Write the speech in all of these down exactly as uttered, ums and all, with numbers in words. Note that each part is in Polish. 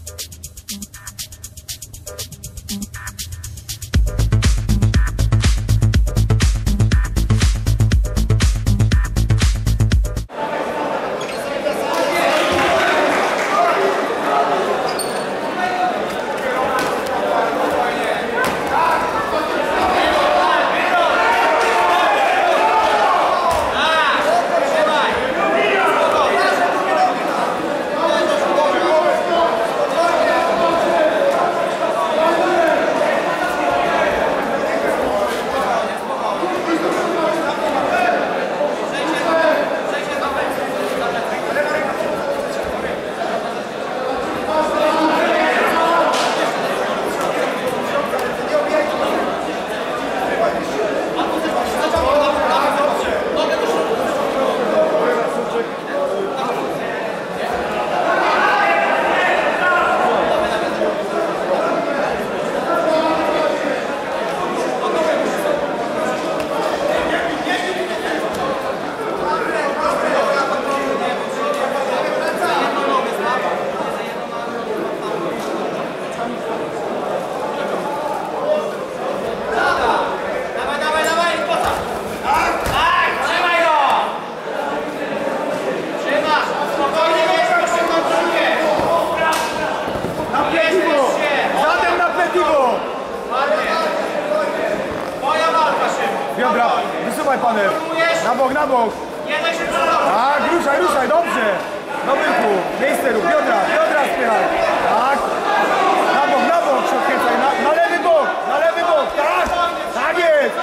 Biodra, wysuwaj panem. Na bok, na bok. Tak, ruszaj, ruszaj, dobrze. Do byku, miejsce rób, biodra, biodra spychaj. Tak. Na bok, na bok się odkręcaj, na, na lewy bok, na lewy bok, tak. Tak jest.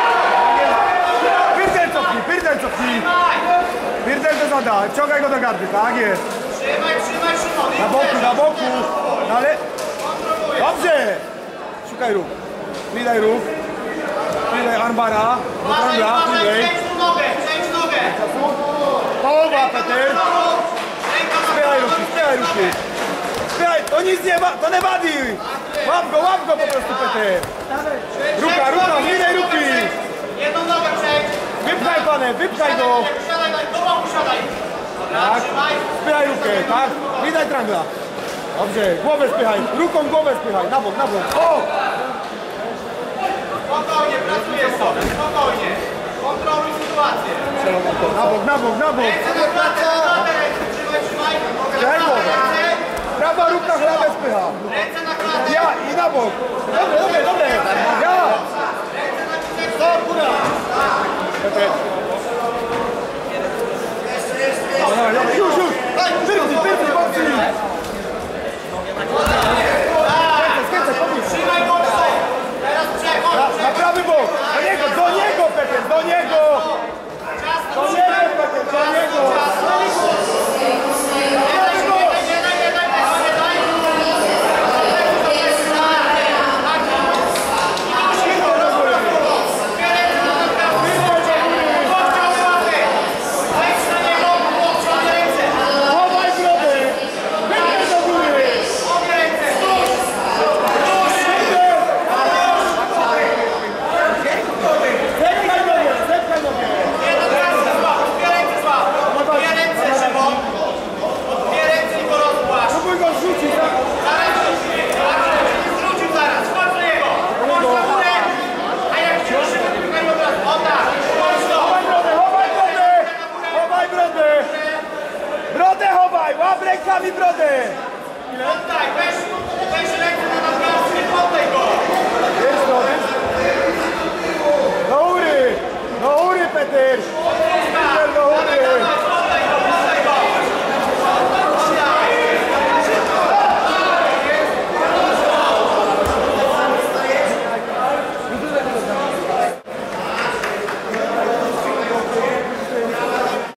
Pyrdel cofnij, pyrdel cofnij. Pyrdel to zada, wciągaj go do gardy, tak jest. Trzymaj, trzymaj, trzymaj. Na boku, na boku. Na le... Dobrze. Szukaj rób. Widaj rób. Widaj armbara. Wytrąga, widaj. Przejdź nogę, przejdź nogę. Połowa, Peter. Spychaj ruki, spychaj ruki. Spychaj, to nic nie ma, to nie wadi. Łap go, łap go po prostu, Peter. Ruka, ruka, widaj ruki. Jedną nogę przejdź. Wypchaj panem, wypchaj go. Siadaj, do boku siadaj. Tak, spychaj rukę, tak. Widaj trangla. Dobrze, głowę spychaj, ruką głowę spychaj, na bok, na bok. O! Spokojnie, pracujesz sobie, spokojnie. Kontroluj sytuację. Na bok, na bok, na bok. Ręce na klatę, na nogę ręce. Trzymaj, trzymaj. Trzymaj głowę. Prawa ruka chlebę spycha. Ręce na klatę. Ja i na bok. Dobre, dobre, dobre. Ja. Ręce na klatę. Do góra. Peter. Dobra, już, już. Pyrki, pyrki, mocniej.